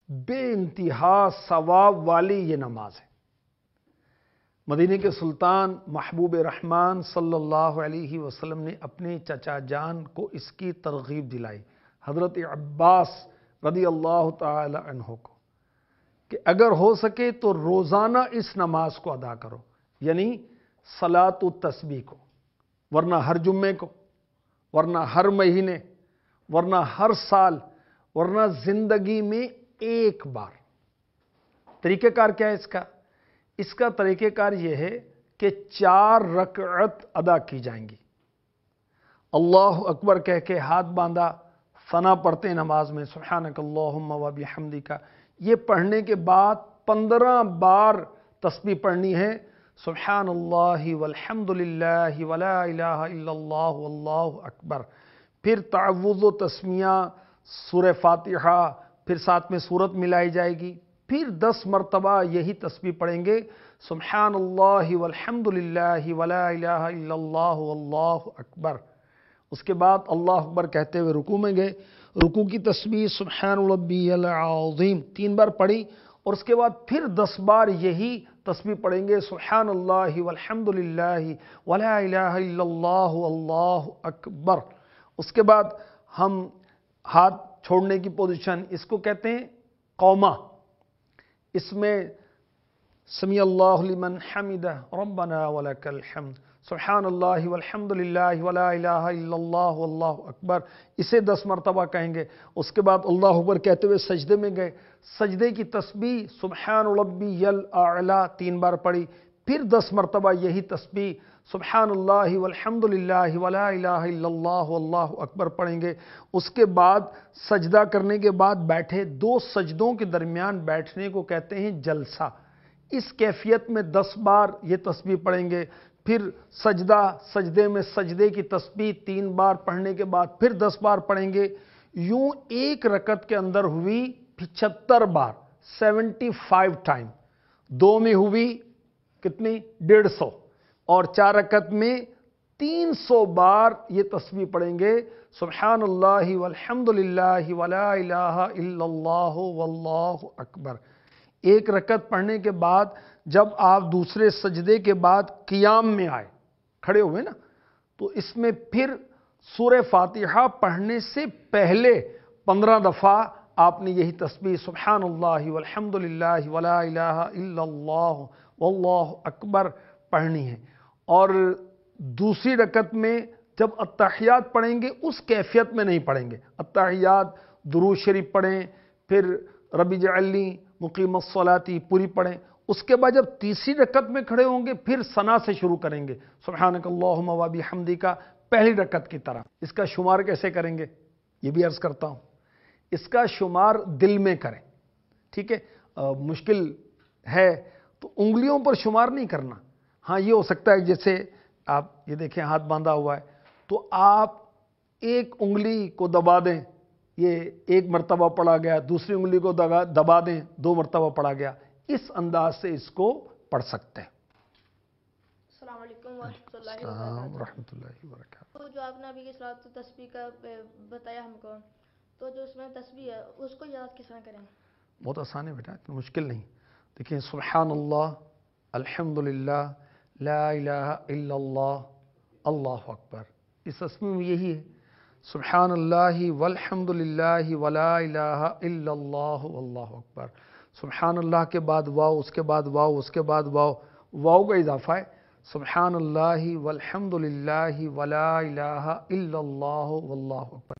بے انتہا ثواب والی یہ نماز ہے۔ مدینے کے سلطان محبوب رحمان صلی اللہ علیہ وسلم نے اپنے چچا جان کو اس کی ترغیب دلائی، حضرت عباس رضی اللہ تعالی عنہ کو، کہ اگر ہو سکے تو روزانہ اس نماز کو ادا کرو، یعنی صلاۃ التسبیح کو، ورنہ ہر جمعے کو، ورنہ ہر مہینے، ورنہ ہر سال، ورنہ زندگی میں ایک بار۔ طریقہ کار کیا ہے اس کا؟ اس کا طریقہ کار یہ ہے کہ 4 رکعت ادا کی جائیں گی۔ اللہ اکبر کہہ کے ہاتھ باندھا، ثنا پڑھتے ہیں نماز میں، سبحانک اللہم و بحمدک، یہ پڑھنے کے بعد 15 بار تسبیح پڑھنی ہے، سبحان اللہ والحمد للہ ولا الہ الا اللہ واللہ اکبر۔ پھر تعوذ و تسمیہ، سورہ فاتحہ، پھر ساتھ میں سورت ملائی جائے گی، پھر 10 مرتبہ یہی تسبیح پڑھیں گے، سبحان اللہ والحمد للہ ولا الہ الا اللہ واللہ اکبر۔ اس کے بعد اللہ اکبر کہتے ہوئے رکوع میں گئے، رکوع کی تسبیح سبحان ربی العظیم 3 بار پڑھی، اور اس کے بعد پھر 10 بار یہی تسبیح پڑھیں گے، سبحان اللہ والحمد للہ ولا الہ الا اللہ واللہ اکبر۔ اس کے بعد ہم ہاتھ چھوڑنے کی پوزیشن، اس کو کہتے ہیں قومہ، اس میں سمیع اللہ لمن حمدہ ربنا ولک الحمد، سبحان اللہ والحمد للہ ولا الہ الا اللہ واللہ اکبر، اسے 10 مرتبہ کہیں گے۔ اس کے بعد اللہ اکبر کہتے ہوئے سجدے میں گئے، سجدے کی تسبیح سبحان ربی الاعلی 3 بار پڑھی، پھر 10 مرتبہ یہی تسبیح سبحان اللہ والحمد للہ ولا الہ الا اللہ واللہ اکبر پڑھیں گے۔ اس کے بعد سجدہ کرنے کے بعد بیٹھے، 2 سجدوں کے درمیان بیٹھنے کو کہتے ہیں جلسہ، اس کیفیت میں 10 بار یہ تسبیح پڑھیں گے، پھر سجدہ، سجدے میں سجدے کی تسبیح 3 بار پڑھنے کے بعد پھر 10 بار پڑھیں گے، یوں ایک رکعت کے اندر ہوئی 75 بار، 75 ٹائم، 2 میں ہوئی کتنی؟ 150، اور 4 رکعت میں 300 بار یہ تسبیح پڑھیں گے، سبحان اللہ والحمد للہ ولا الہ الا اللہ واللہ اکبر۔ ایک رکعت پڑھنے کے بعد جب آپ دوسرے سجدے کے بعد قیام میں آئے، کھڑے ہوئے نا، تو اس میں پھر سورہ فاتحہ پڑھنے سے پہلے 15 دفعہ آپ نے یہی تسبیح سبحان اللہ والحمد للہ ولا الہ الا اللہ واللہ اکبر پڑھنی ہے، اور دوسری رکعت میں جب اتحیات پڑھیں گے اس کیفیت میں نہیں پڑھیں گے، اتحیات درود شریف پڑھیں، پھر رب اجعلنی مقیم الصلاۃ پوری پڑھیں، اس کے بعد جب تیسری رکعت میں کھڑے ہوں گے پھر ثنا سے شروع کریں گے، سبحانک اللہم و بحمدک، پہلی رکعت کی طرح۔ اس کا شمار کیسے کریں گے یہ بھی عرض کرتا ہوں، اس کا شمار دل میں کریں، ٹھیک ہے؟ مشکل ہے تو انگلیوں پر شمار نہیں کرنا، ہاں یہ ہو سکتا ہے جیسے آپ یہ دیکھیں ہاتھ باندھا ہوا ہے تو آپ ایک انگلی کو دبا دیں، یہ 1 مرتبہ پڑھا گیا، دوسری انگلی کو دبا دیں، 2 مرتبہ پڑھا گیا، اس انداز سے اس کو پڑھ سکتے ہیں۔ السلام علیکم ورحمۃ اللہ وبرکاتہ۔ تو جو آپ نے ابھی کی صلاۃ تسبیح کا بتایا ہم کو، تو جو اس میں تسبیح ہے اس کو یاد کس طرح کریں؟ بہت آسان ہے بیٹا، اتنا مشکل نہیں۔ دیکھیں سبحان اللہ، الحمد للہ، لا الہ الا اللہ، اللہ اکبر، اس تسبیح میں یہی ہے، سبحان اللہ والحمد للہ ولا الہ الا اللہ واللہ اکبر۔ سبحان اللہ کے بعد واو، اس کے بعد واو، اس کے بعد واو، واو کا اضافہ ہے، سبحان اللہ والحمد للہ ولا الہ الا اللہ واللہ اکبر۔